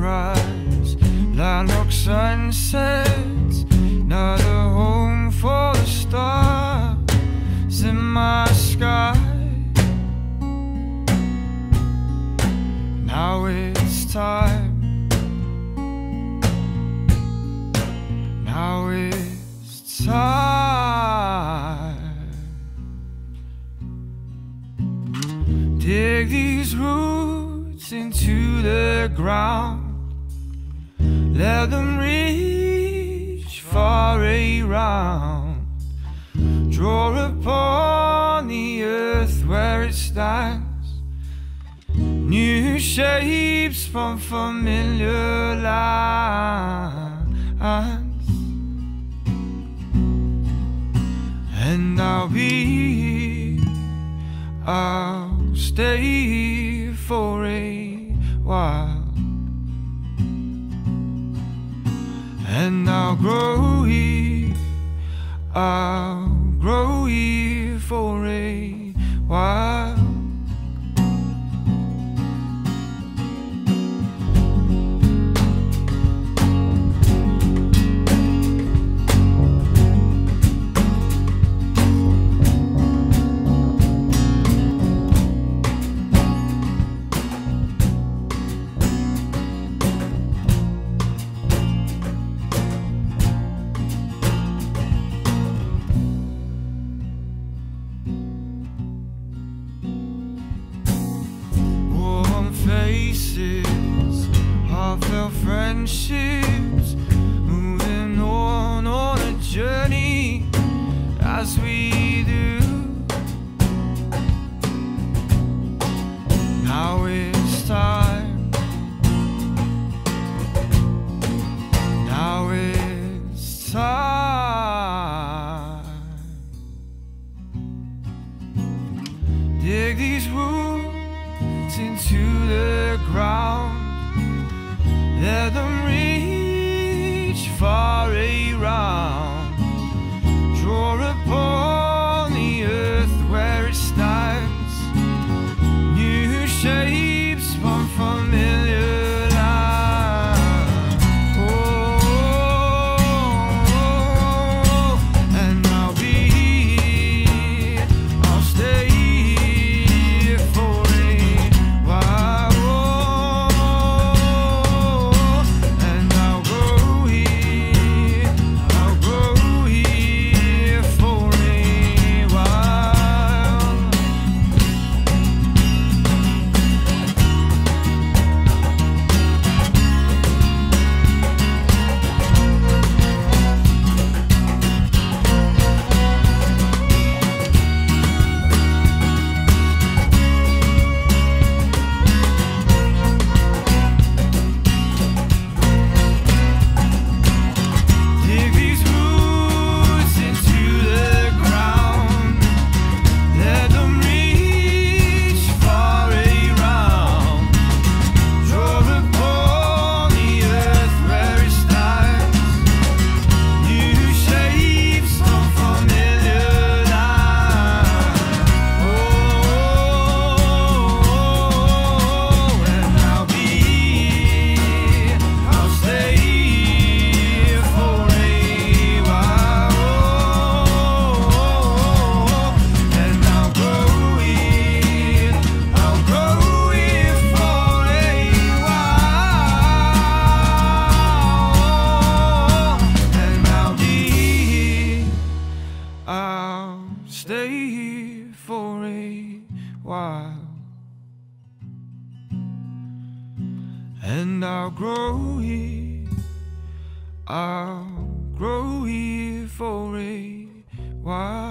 sunrise, landlocked sunsets, another home for the stars in my sky. Now it's time, now it's time. Dig these roots into the ground, let them reach far around. Draw upon the earth where it stands, new shapes from familiar lands. And I'll stay for a while, and I'll grow here for a while. Faces, heartfelt friendships, moving on a journey as we do. Now it's time, now it's time. Dig these roots into the ground, let them reach far around. Draw upon the earth where it stands, new shapes from familiar land. Oh, and I'll stay for stay here for a while, and I'll grow here for a while.